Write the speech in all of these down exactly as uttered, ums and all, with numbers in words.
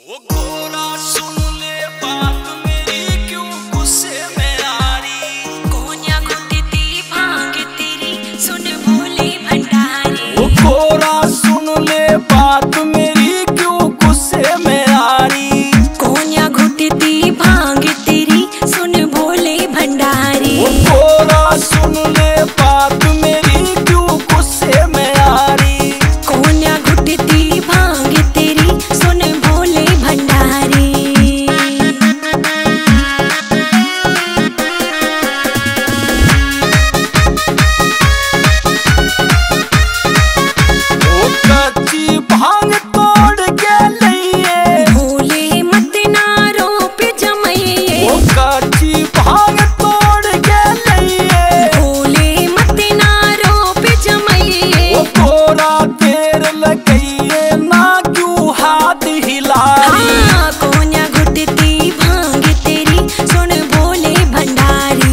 ओ गोरा सुन ले बात मेरी, क्यों गुस्से में आ रही। कोन्या घुटती भांग तेरी, सुन भोले भंडारी। ओ गोरा सुन ले बात मेरी, क्यों गुस्से में आ रही। कोन्या घुटती भांग तेरी, सुन भोले भंडारी। ओ गोरा सुन ले बात मेरी, क्यों गुस्से में आ रही। कोन्या घुटती भांग तेरी, सुन भोले भंडारी। ओ कच्ची भांग तोड़ के लइए, भोले मत ना रोप जमइए। ओ कच्ची भांग तोड़ के लइए, भोले मत ना रोप जमइए। ओ गोरा देर लगइए ना, क्यों हाथ हिला रही। हाँ, कोन्या घुटती भांग तेरी, सुन भोले भंडारी।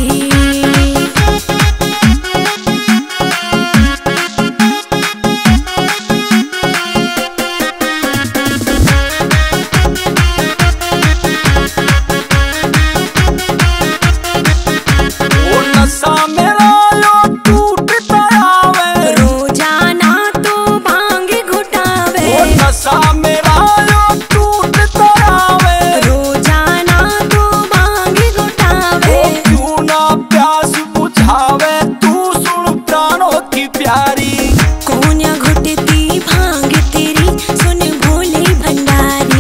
ओ नशा मेरा यो टूटता आवे, रोजाना तो भांग घुटावे। ओ नशा मेरा यो टूटता आवे। रोजाना तो भांग घुटावे। ओ क्यों ना प्यास बुझावे, तू सुन प्राणों की प्यारी। कोन्या घुटती भांग तेरी, सुन भोले भंडारी।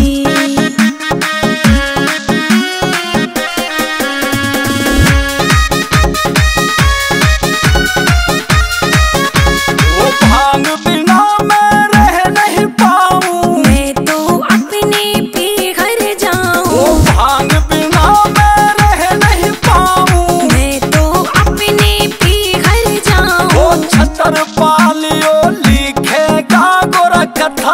ओ भांग बिना मैं रह नहीं पाऊं, मैं तो अपने पे घर ओ जाऊं। भांग बिना मैं रह नहीं पाऊं। मैं तो अपने पे घर ओ जाऊं। छतर पालियो लिखेगा गोरा कथा